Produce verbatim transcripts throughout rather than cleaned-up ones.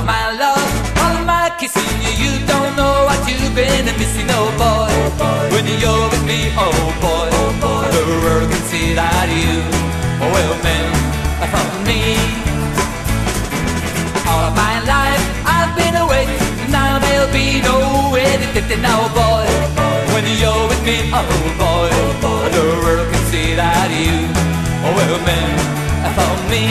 of my love, all of my kissing you. You don't know what you've been missing, oh boy. When you're with me, oh boy, the world can see that you are well meant for me. All of my life I've been away, now there'll be no way to get it now, boy. When you're with me, oh boy, the world can see that you are well meant for me.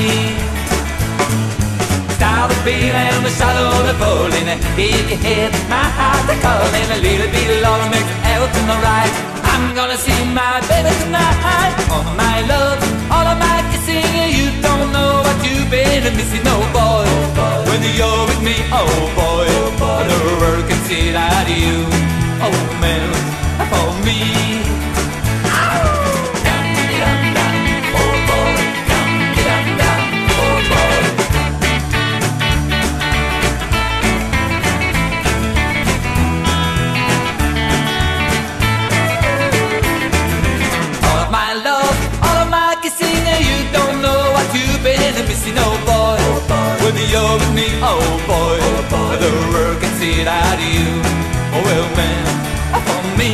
Start the feeling on the shadow of the falling. If you hear my heart a calling, a little bit of love makes everything alright. I'm gonna see my baby tonight. Oh my love, all of my kissing, you don't know what you've been missing, oh boy. When you're with me, oh boy, the world can see that you, oh man, for me. Missing, oh boy, when you're with me, oh boy, the world can see that you are well meant for me.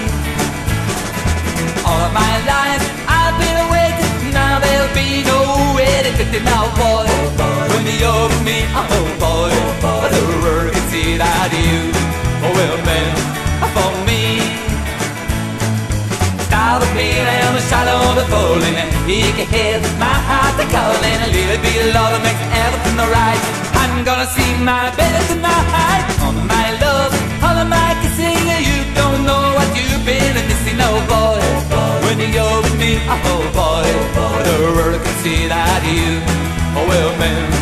All of my life I've been waiting, now there'll be no way to get it now, boy. When you're with me, oh boy, the world can see that you are well meant for me. Start the feeling on the shadow of the falling. You can hear my heart a calling. A little bit of love makes everything alright. I'm gonna see my baby tonight. Oh my love, all of my kissing, you don't know what you've been missing, oh boy. When you're with me, oh boy, the world can see that you are well meant